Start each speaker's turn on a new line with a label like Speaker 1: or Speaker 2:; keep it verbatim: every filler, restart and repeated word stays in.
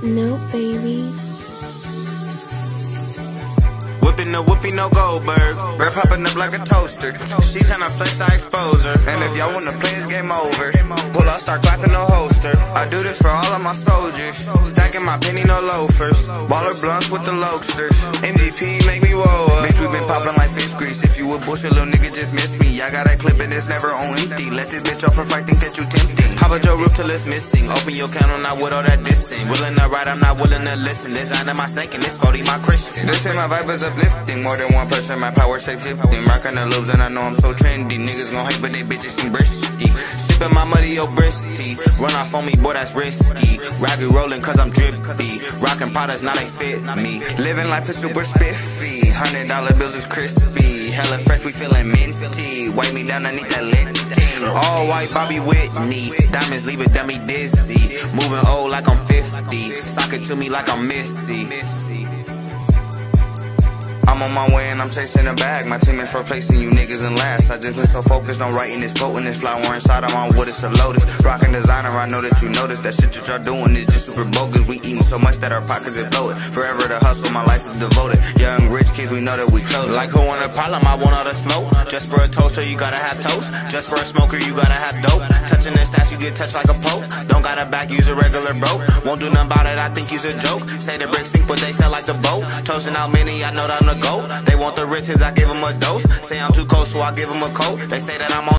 Speaker 1: No, baby.
Speaker 2: Whipping the whoopie, no Goldberg. Bird popping up like a toaster. She tryna flex, I expose her. And if y'all wanna play, it's game over. Pull out, start clapping, no holster. I do this for all of my soldiers. Stacking my penny, no loafers. Baller blunts with the Lokesters. M G P make me woe up. Bitch, we been popping like fish grease. If you a bullshit, little nigga, just miss me. I got that clip and it's never on empty. Let this bitch off her fight, think that you tempting. Pop a Joe roof till it's missing. Open your can, I'm not with all that dissing. Willing to ride, I'm not willing to listen. Design of my snake and this forty my Christian. They say my vibe is uplifting. More than one person, my power shape shifting. Rockin' the loops and I know I'm so trendy. Niggas gon' hate, but they bitches seem brisky. Sippin' my muddy, yo, brisky. Run off on me, boy, that's risky. Ragged rollin' cause I'm drippy. Rockin' products, now they fit me. Living life is super spiffy. Hundred dollar bills is crispy. Hella fresh, we feelin' minty. Wipe me down, I need that linty. All white, Bobby Whitney. Diamonds leave a dummy dizzy. Moving old like I'm fifty. Sock it to me like I'm Missy. I'm on my way and I'm chasing a bag. My team is for placing you niggas in last. I just been so focused on writing this quote and this flower inside. I'm on what it's a lotus. Rockin' designer, I know that you noticed. That shit that y'all doing is just super bogus. We eating so much that our pockets are bloated. Forever the hustle, my life is devoted. Young rich kids, we know that we close. Like who want a problem, I want all the smoke. Just for a toaster, you gotta have toast. Just for a smoker, you gotta have dope. Touching this stash, you get touched like a poke. Don't got a back, use a regular broke. Won't do nothing about it, I think you's a joke. Say the bricks sink, but they sell like the boat. Toasting out many, I know that I'm the go. They want the riches, I give them a dose. Say I'm too cold, so I give them a coat. They say that I'm on